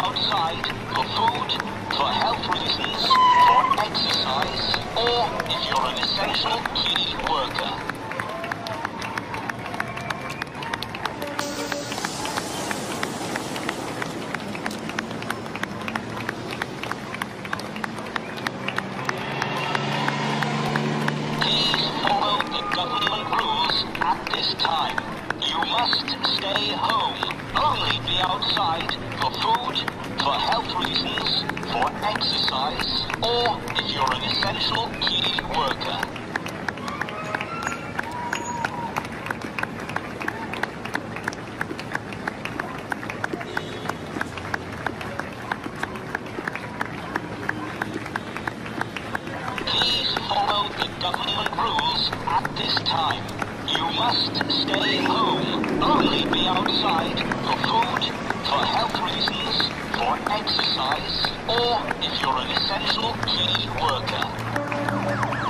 outside for food, for health reasons, for exercise, or if you're an essential key worker. Please follow the government rules at this time. You must stay home. Only be outside for food, for health reasons, for exercise, or if you're an essential key worker. Please follow the government rules at this time. You must stay home. Only be outside for food, for health reasons, for exercise, or if you're an essential key worker.